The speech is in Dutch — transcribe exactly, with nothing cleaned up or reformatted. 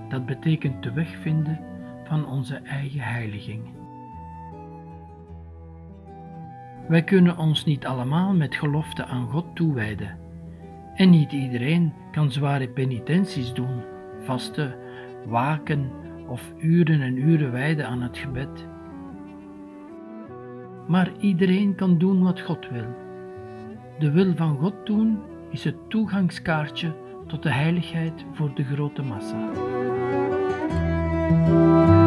dat betekent de weg vinden van onze eigen heiliging. Wij kunnen ons niet allemaal met gelofte aan God toewijden. En niet iedereen kan zware penitenties doen, vasten, waken of uren en uren wijden aan het gebed. Maar iedereen kan doen wat God wil. De wil van God doen is het toegangskaartje tot de heiligheid voor de grote massa.